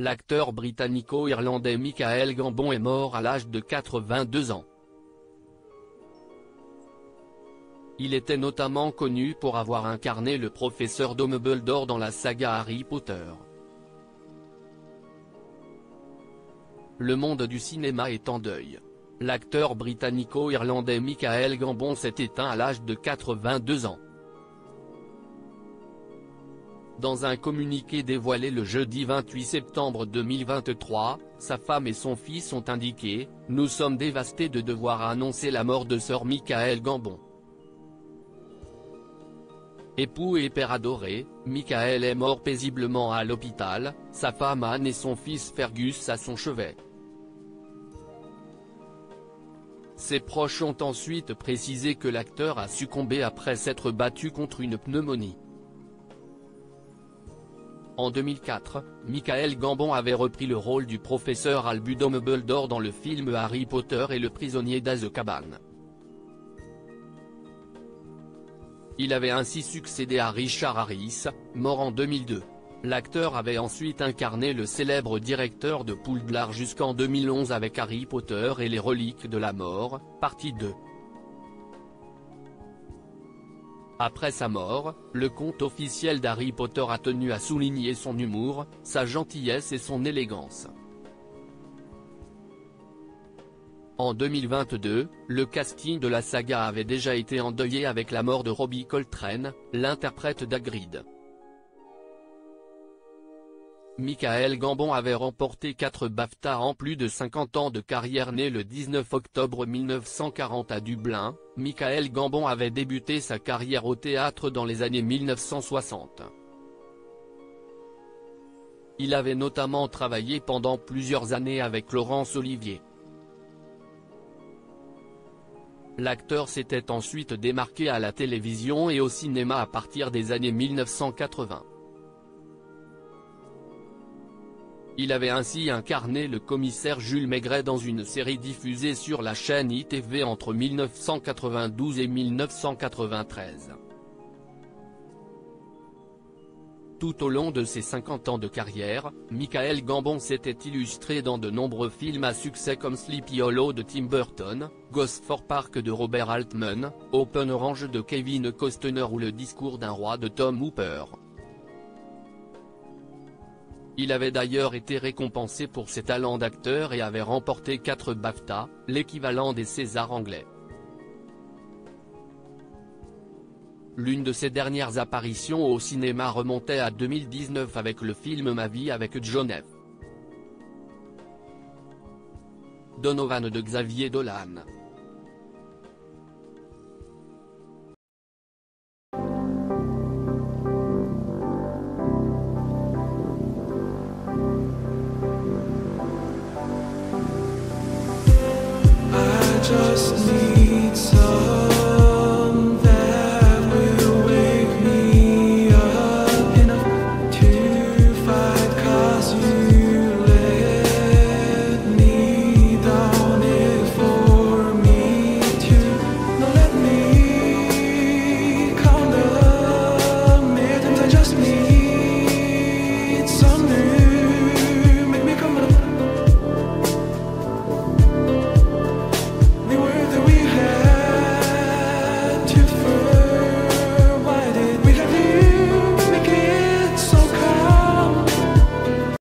L'acteur britannico-irlandais Michael Gambon est mort à l'âge de 82 ans. Il était notamment connu pour avoir incarné le professeur Dumbledore dans la saga Harry Potter. Le monde du cinéma est en deuil. L'acteur britannico-irlandais Michael Gambon s'est éteint à l'âge de 82 ans. Dans un communiqué dévoilé le jeudi 28 septembre 2023, sa femme et son fils ont indiqué « Nous sommes dévastés de devoir annoncer la mort de Sir Michael Gambon. Époux et père adoré, Michael est mort paisiblement à l'hôpital, sa femme Anne et son fils Fergus à son chevet. » Ses proches ont ensuite précisé que l'acteur a succombé après s'être battu contre une pneumonie. En 2004, Michael Gambon avait repris le rôle du professeur Albus Dumbledore dans le film Harry Potter et le prisonnier d'Azkaban. Il avait ainsi succédé à Richard Harris, mort en 2002. L'acteur avait ensuite incarné le célèbre directeur de Poudlard jusqu'en 2011 avec Harry Potter et les Reliques de la Mort, partie 2. Après sa mort, le compte officiel d'Harry Potter a tenu à souligner son humour, sa gentillesse et son élégance. En 2022, le casting de la saga avait déjà été endeuillé avec la mort de Robbie Coltrane, l'interprète d'Hagrid. Michael Gambon avait remporté 4 BAFTA en plus de 50 ans de carrière. Né le 19 octobre 1940 à Dublin, Michael Gambon avait débuté sa carrière au théâtre dans les années 1960. Il avait notamment travaillé pendant plusieurs années avec Laurence Olivier. L'acteur s'était ensuite démarqué à la télévision et au cinéma à partir des années 1980. Il avait ainsi incarné le commissaire Jules Maigret dans une série diffusée sur la chaîne ITV entre 1992 et 1993. Tout au long de ses 50 ans de carrière, Michael Gambon s'était illustré dans de nombreux films à succès comme Sleepy Hollow de Tim Burton, Gosford Park de Robert Altman, Open Range de Kevin Costner ou Le Discours d'un roi de Tom Hooper. Il avait d'ailleurs été récompensé pour ses talents d'acteur et avait remporté 4 BAFTA, l'équivalent des Césars anglais. L'une de ses dernières apparitions au cinéma remontait à 2019 avec le film Ma vie avec John F. Donovan de Xavier Dolan.